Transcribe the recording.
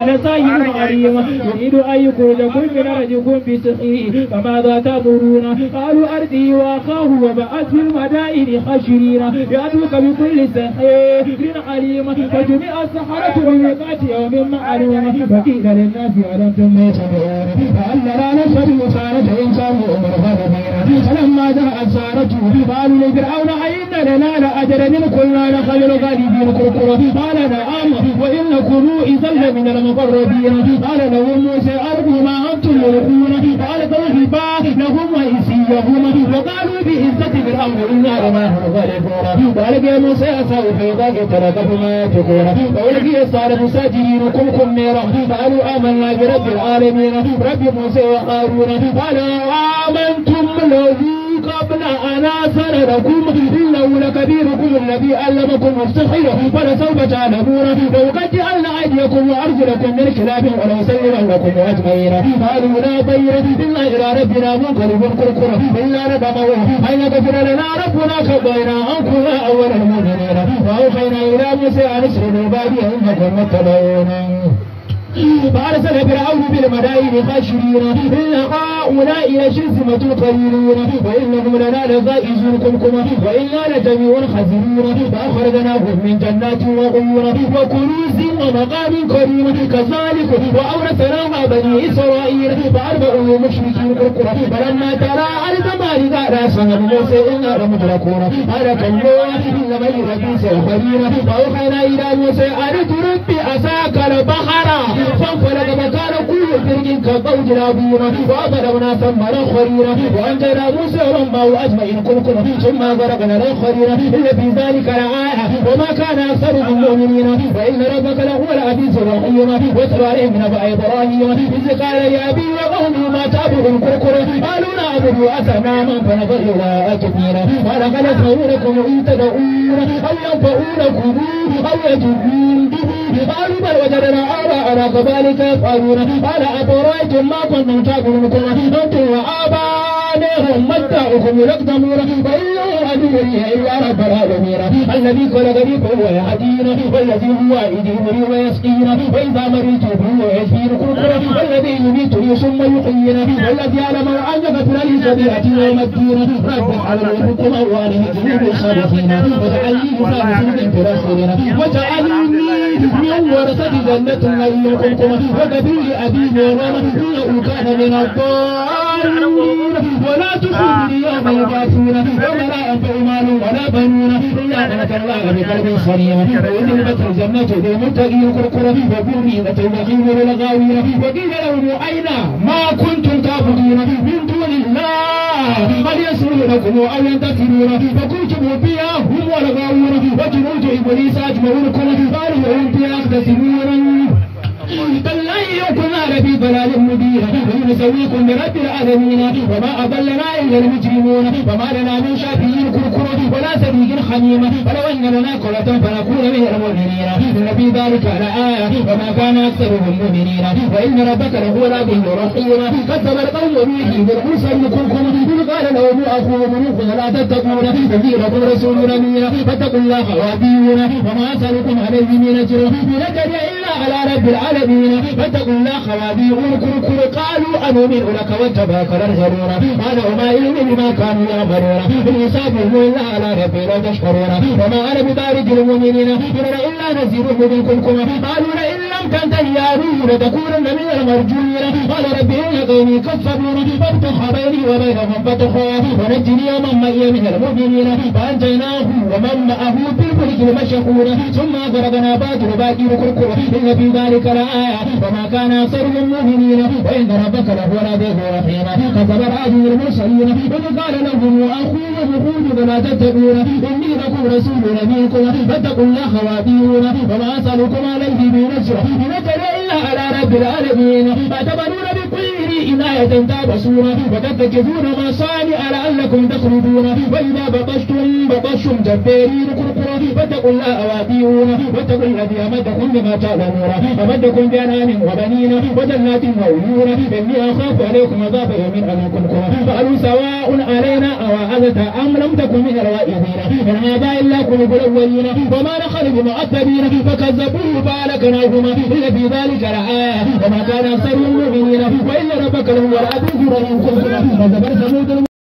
لسائر عليم يريد أن يخرجكم من أرضكم بسحره فماذا تأمرون قالوا أرضه وأخاه وبعث في المدائن حشرين يأتوك بكل سحر عليم فجمع السحرة بميقات يوم معلوم فقيل للناس ألم يتبعون فأن لا نشهد وصارت إنسان أمر فلما جاءت سارته قالوا لفرعون أئن لنا لأجرا إن كنا نخير غالبين كركرا قال نعم وإنكم إذا لمن المقربين قال لهم موسى أرضوا ما أنتم ملكون قال فاضربا لهم وإنسيهم وقالوا بعزة فرعون إنا لما هم غالبون قال يا موسى أساء في ذاك تركهما يتقون وألقي الصالح ساجدين كلكم نيرا قالوا آمنا برب العالمين رب موسى وهارون قال آمنتم له قبل أن آذن لكم إنه لكبيركم الذي علمكم السحر فلسوف تعلمون لأقطعن أيديكم وأرجلكم من خلاف ولأصلبنكم أجمعين قالوا لا ضير إلا إلى ربنا منقلب كركر إلا ندمه أن يغفر لنا ربنا كبينا أن كنا أول المؤمنين وأوحينا إلى موسى أن اسروا بعدي إنكم متبعون فأرسل فرعون بالمدائن حاشرين إن هؤلاء لشرذمة قليلون وإنهم لنا لغائزون كلكم وإنا لجميع حذرون فأخرجناهم من جنات وعيون وكنوز ومقام كريم كذلك وأورثناها بني إسرائيل فأربعوا مشركين كركرا فلما ترى الجمال قال صنم موسى إنا لمدركون قال كلا إنما يربي سيحرين فأوحينا إلى موسى أن تربي عصاك البحر فانفلق مكان كل فرق كالضوج العظيم وضربنا ثم الآخرين وأنجينا موسى ومعه أجمعين كلكم ثم غرقنا الآخرين إن في ذلك لآية وما كان أكثرهم مؤمنين وإن ربك لهو العزيز الرحيم واتل عليهم نبأ إبراهيم إذ قال لأبي وقومه ما تعبدون كركرا قالوا نعبد أصناما فنظر إلى كثيرا ولقد أسمعونكم إن تدعون أو ينفعونكم أو يجدون قالوا بل وجدنا آباءنا كذلك يفعلون قال أفرأيتم ما كنتم تعبدون أنتم وآباؤكم متاعكم يقدمون فإنه عدو لي إلا رب العالمين الذي خلقني فهو يهدين والذي هو يهديني ويسقين وإذا مرضت فهو يشفين كركرا والذي يميتني ثم يحيين والذي يعلم أن يغفر لي سبيئتي يوم الدين رب على الحكم وعليه جنوب الصالحين واجعلني لسان صدق في رسولنا واجعلني من ورثة جنة النعيم كلكم وكفر لأبي ورانا إنه كان من الضالين ولا تخزني يوم يبعثون يوم لا ينفع مال ولا بنون إلا من أتى الله بقلب سليم وأذهبت الجنة للمتقين كركرا وبرزت الجحيم للغاوين وقيل لهم أين ما كنتم تعبدون من دون الله بل يسرونكم أو ينتصرون فكنتم فيها هم والغاوون وجنود إبليس أجمعونكم قالوا هم فيها يختصمون بالله كنا لفي ضلال مبين ونسويكم برب العالمين وما أضلنا إلا المجرمون وما لنا من شافعين كركر ولا صديق حميم ولو أن لنا قرة فنكون من المؤمنين إن في ذلك لآية وما كان أكثرهم مؤمنين وإن ربك لهو العزيز الرحيم كذب القوم نوح بالمرسل كركر إذ قال لهم أخوهم نوح لا تتقون إني لكم رسول أمين فاتقوا الله وأطيعون وما أسألكم عليه من أجر إن أجري إلا على رب العالمين فاتقوا الله وأطيعون كركر قالوا أنؤمن لك واتبعك الأرذلون قال وما علم بما كانوا يعملون إن حسابهم إلا على ربي لا تشكرون وما أنا بطارد المؤمنين إن إلا نذير منكم قالوا لئن لم تنتهي يا نوح لتكونن من المرجومين قال رب إن قومي كذبون فافتح بيني وبينهم فتحا ونجني ومن معي من المؤمنين فأنجيناه ومن معه بالفلك المشحون ثم أغرقنا بعد باقي كركر إن في ذلك لآية وما كان أكثرهم مؤمنين وإن ربك لهو العزيز الرحيم كذب عاد المرسلين إذ قال لهم أخوهم هود لا تتقون إني لكم رسول أمينكم فاتقوا الله وأطيعون وما أسألكم عليه من أجر إن أجري إلا على رب العالمين أتبنون بكل عناية تعبسون وتتخذون مصانع لعلكم تخلدون وإذا بطشتم جبارين كركر كفرا فاتقوا الله وأطيعون واتقوا الذي أمدكم بما تعلمون أمدكم بأنعام وبنين وجنات وعيون إني أخاف عليكم عذاب يوم أليم قالوا سواء علينا أوعظت أم لم تكن من الواعظين إن هذا إلا قلوب الأولين وما نخل بمعذبين فكذبوه فأهلكناهما إن في ذلك لآية وما كان أكثرهم مؤمنين وإن ربك لهو العزيز الرحيم.